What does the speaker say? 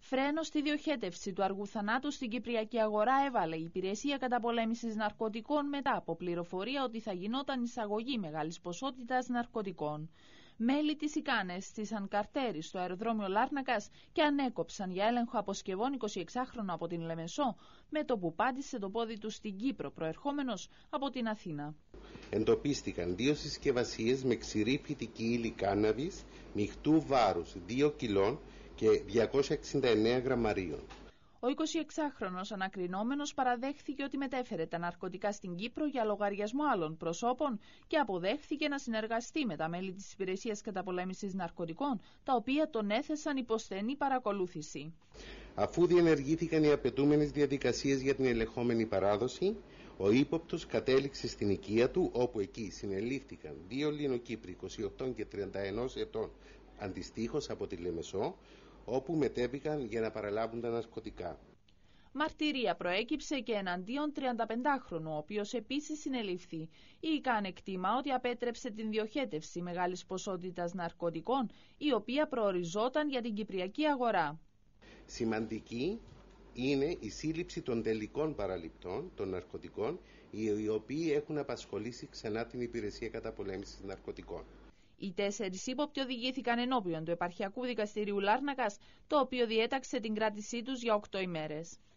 Φρένο στη διοχέτευση του αργού θανάτου στην Κυπριακή αγορά έβαλε η Υπηρεσία Καταπολέμησης Ναρκωτικών μετά από πληροφορία ότι θα γινόταν εισαγωγή μεγάλης ποσότητας ναρκωτικών. Μέλη της ΙΚΑΝΕΣ στήσαν καρτέρι στο αεροδρόμιο Λάρνακας και ανέκοψαν για έλεγχο αποσκευών 26χρονο από την Λεμεσό, με το που πάτησε το πόδι του στην Κύπρο, προερχόμενος από την Αθήνα. Εντοπίστηκαν 2 συσκευασίες με ξηρή φυτική ύλη κάναβης μειχτού βάρους 2 κιλών και 269 γραμμαρίων. Ο 26χρονος ανακρινόμενος παραδέχθηκε ότι μετέφερε τα ναρκωτικά στην Κύπρο για λογαριασμό άλλων προσώπων και αποδέχθηκε να συνεργαστεί με τα μέλη της Υπηρεσίας Καταπολέμησης Ναρκωτικών, τα οποία τον έθεσαν υπό στενή παρακολούθηση. Αφού διενεργήθηκαν οι απαιτούμενες διαδικασίες για την ελεγχόμενη παράδοση, ο ύποπτος κατέληξε στην οικία του, όπου εκεί συνελήφθηκαν 2 Ελληνοκύπροι 28 και 31 ετών αντιστοίχως από τη Λεμεσό, όπου μετέβηκαν για να παραλάβουν τα ναρκωτικά. Μαρτυρία προέκυψε και εναντίον 35χρονου, ο οποίος επίσης συνελήφθη. Η ΙΚΑΝ εκτιμά ότι απέτρεψε την διοχέτευση μεγάλης ποσότητας ναρκωτικών, η οποία προοριζόταν για την Κυπριακή αγορά. Σημαντική είναι η σύλληψη των τελικών παραληπτών των ναρκωτικών, οι οποίοι έχουν απασχολήσει ξανά την Υπηρεσία Καταπολέμησης Ναρκωτικών. Οι 4 ύποπτοι οδηγήθηκαν ενώπιον του Επαρχιακού Δικαστηρίου Λάρνακας, το οποίο διέταξε την κράτησή τους για 8 ημέρες.